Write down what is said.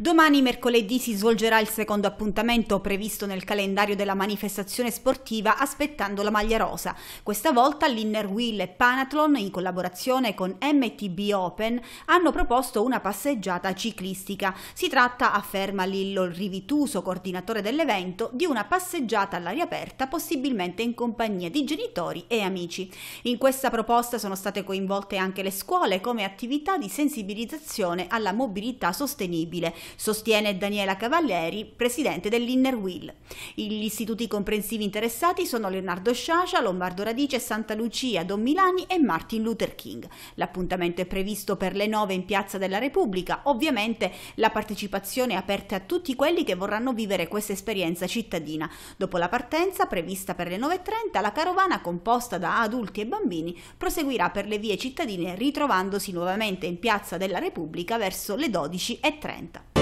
Domani mercoledì si svolgerà il secondo appuntamento previsto nel calendario della manifestazione sportiva Aspettando la maglia rosa. Questa volta l'Inner Wheel e Panathlon, in collaborazione con MTB Open, hanno proposto una passeggiata ciclistica. Si tratta, afferma Lillo Rivituso, coordinatore dell'evento, di una passeggiata all'aria aperta, possibilmente in compagnia di genitori e amici. In questa proposta sono state coinvolte anche le scuole come attività di sensibilizzazione alla mobilità sostenibile, sostiene Daniela Cavalieri, presidente dell'Inner Wheel. Gli istituti comprensivi interessati sono Leonardo Sciascia, Lombardo Radice, Santa Lucia, Don Milani e Martin Luther King. L'appuntamento è previsto per le 9 in Piazza della Repubblica. Ovviamente la partecipazione è aperta a tutti quelli che vorranno vivere questa esperienza cittadina. Dopo la partenza, prevista per le 9:30, la carovana, composta da adulti e bambini, proseguirà per le vie cittadine ritrovandosi nuovamente in Piazza della Repubblica verso le 12:30.